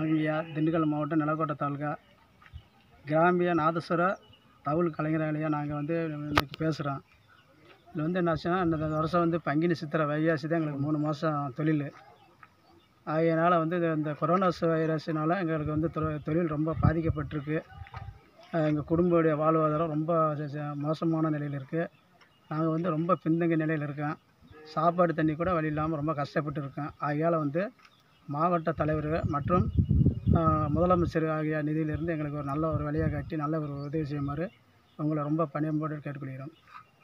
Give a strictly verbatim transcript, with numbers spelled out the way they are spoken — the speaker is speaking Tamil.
வணக்கம்யா. திண்டுக்கல் மாவட்டம் நிலக்கோட்டை தாலுகா கிராமிய நாதஸ்வர தவில் கலைஞர்களையா நாங்கள் வந்து இன்றைக்கி பேசுகிறோம். இதில் வந்து என்னாச்சுன்னா, இந்த வருஷம் வந்து பங்குனி சித்திரை வைகாசி தான் எங்களுக்கு மூணு மாதம் தொழில். ஆகையினால் வந்து இந்த கொரோனா வைரஸினால் எங்களுக்கு வந்து தொழில் ரொம்ப பாதிக்கப்பட்டிருக்கு. எங்கள் குடும்படைய வாழ்வாதாரம் ரொம்ப மோசமான நிலையில் இருக்குது. நாங்கள் வந்து ரொம்ப பின்தங்கிய நிலையில் இருக்கோம். சாப்பாடு தண்ணி கூட வழி இல்லாமல் ரொம்ப கஷ்டப்பட்டு இருக்கோம். ஆகையால் வந்து மாவட்ட தலைவர்கள் மற்றும் முதலமைச்சர் ஆகிய நிதியிலிருந்து எங்களுக்கு ஒரு நல்ல ஒரு வழியை காட்டி நல்ல ஒரு உதவி செய்யுமாறு உங்களை ரொம்ப பணியோடு கேட்டுக்கொள்கிறோம்.